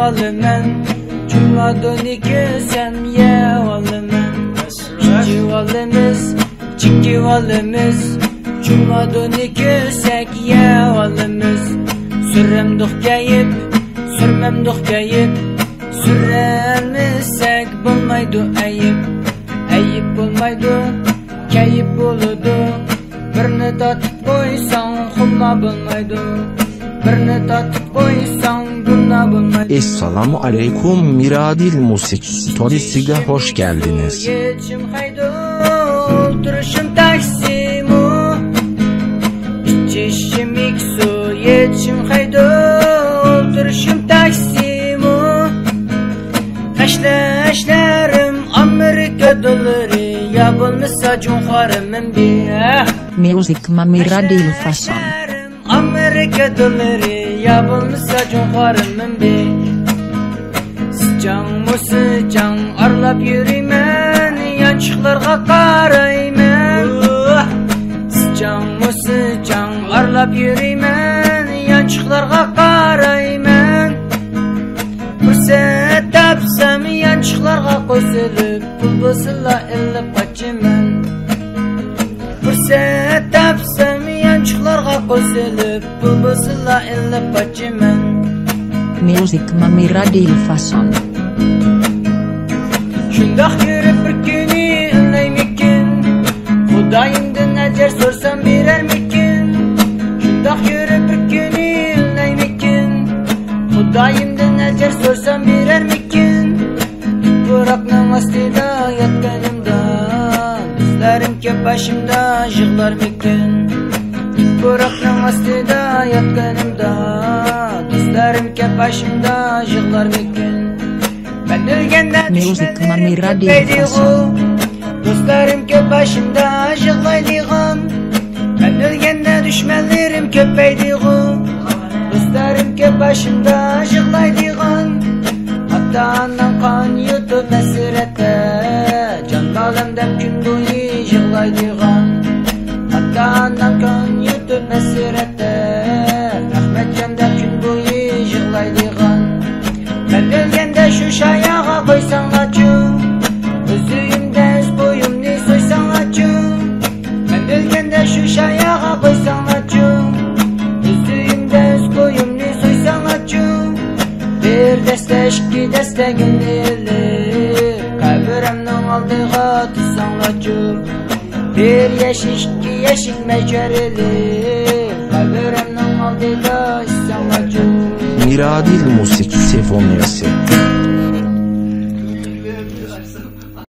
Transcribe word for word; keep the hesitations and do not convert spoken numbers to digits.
vallamen Cuma dönükü sen ye vallamen Çiki vallamiz, çiki vallamiz Cuma dönükü sek ye vallamiz Sürrem dokayıp, sürmem dokayıp Sürremizsek bulmaydı ayıp Ayıp bulmaydı, kayıp buludu Birini tatıp koysan humma bulmaydı Birini tatıp koysan günah bulmaydı Esselamu Aleyküm Miradil Musik Storiesi'ge hoş geldiniz. Geçim haydu, oturuşum taksimu İçişim iksu, geçim haydu, oturuşum taksimu Kaşlaşlarım Amerika doları Ya bulmasa cunharımın bir Music Miradil Fason Amerika doları Ya bulmasa cunharımın bir Sıcan mı sıcan Arlap yürüymen Yançıklarga karaymen Sıcan mı sıcan Arlap yürüymen Yançıklarga karaymen Fırsat tapsam yançıklarga koşulup Bulbusula ellip kaçımen Fırsat tapsam yançıklarga koşulup Bulbusula ellip kaçımen Music Miradil Fason Şundak yürüp bir günü önleymekin Hudayimden ecer sorsam birer mikin Şundak yürüp bir günü önleymekin Hudayimden ecer sorsam birer mikin Bırak namastida yatkanımda Dizlerim ki başımda jığlar mikin Bırak namastida yatkanımda Dizlerim ki başımda jığlar mikin Ben ölgende düşmenlerim köpeydiğim Dostlarım ki başımda jığlaydiğim Ben ölgende düşmenlerim köpeydiğim Dostlarım ki başımda jığlaydiğim Hatta anam kan yutup esirette Can bağlamdam gün boyu jığlaydiğim Hatta anam kan yutup esirette Rahmet candam gün boyu jığlaydiğim Ben ölgende şu şayağa koysan açı Özüyümde öz boyumni soysan açı Ben ölgende şu şayağa koysan açı Özüyümde öz boyumni soysan açı Bir deste iki deste gündelir Kabiremden aldığa tutsan açı Bir yeşil iki yeşil mecerilir Kabiremden aldığa tutsan açı Miradil Musik Sefonyası